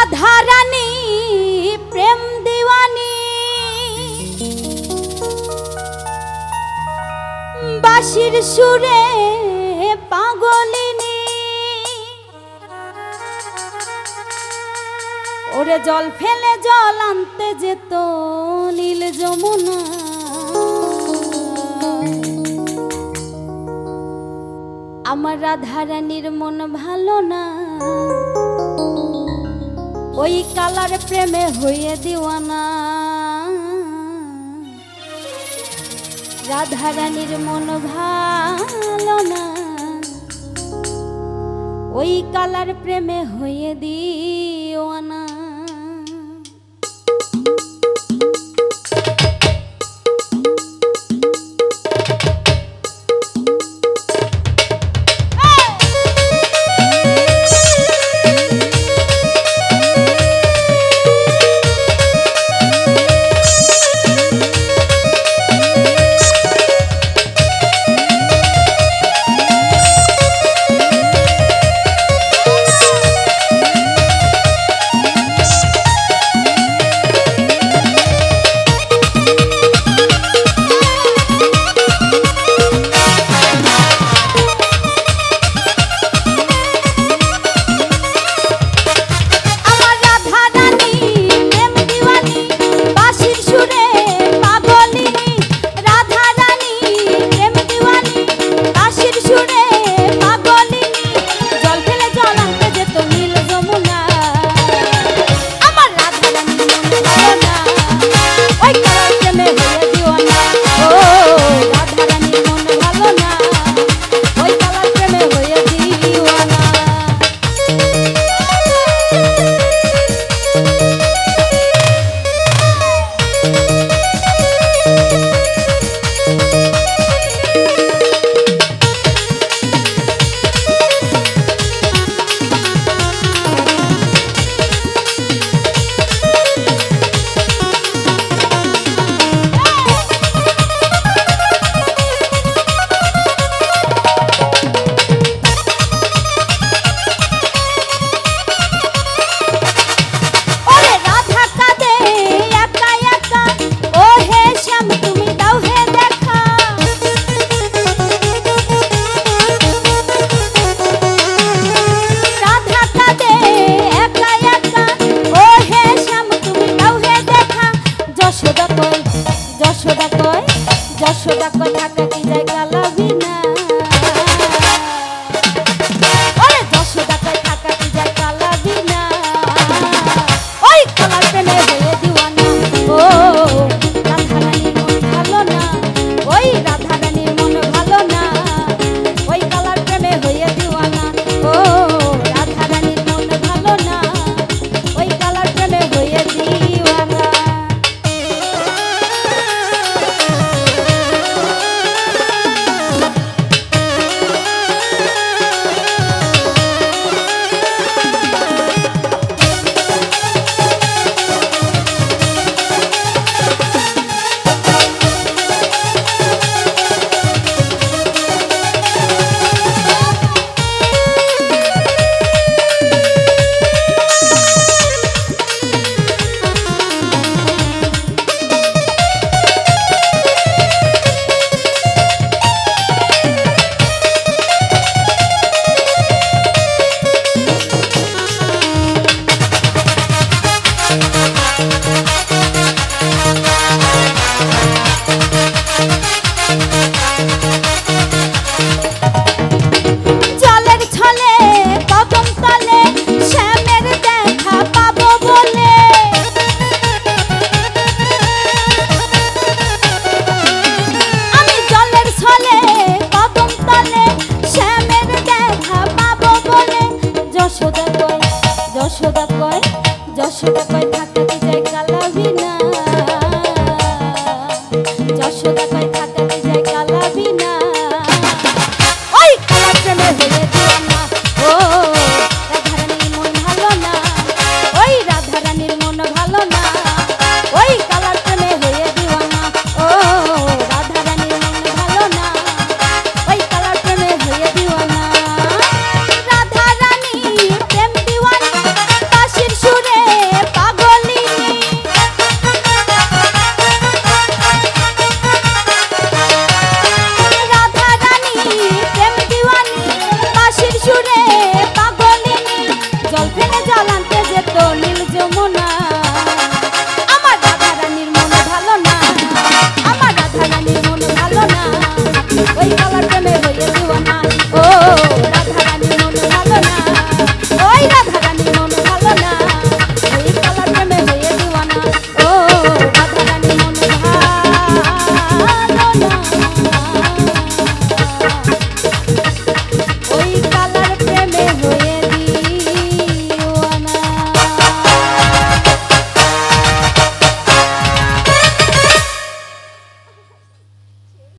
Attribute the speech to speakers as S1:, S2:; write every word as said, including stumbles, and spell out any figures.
S1: राधा रानी प्रेम दीवानी बाशिर सुरे पागलिनी ओरे जल फेले जल आनते जेत नील যমুনা আমার রাধা রানীর মন ভালো না ওই কালার প্রেমে হয়ে দিওয়ানা রাধা রানীর মন ভালো না ওই কালার প্রেমে হয়ে দিওয়ানা যশোদা কই ঢাকা কি জায়গা লাভি না ওরে যশোদা কই ঢাকা কি জায়গা লাভি না ওই কালার প্রেমে হয়ে দিওয়ানা ও রাধা রানীর মন ভালো না ওই রাধা রানীর মন ভালো না ওই কালার প্রেমে হয়ে দিওয়ানা ও রাধা রানীর মন ভালো না ওই কালার প্রেমে হয়ে দিওয়ানা যশোদা কয় যশোদা কয়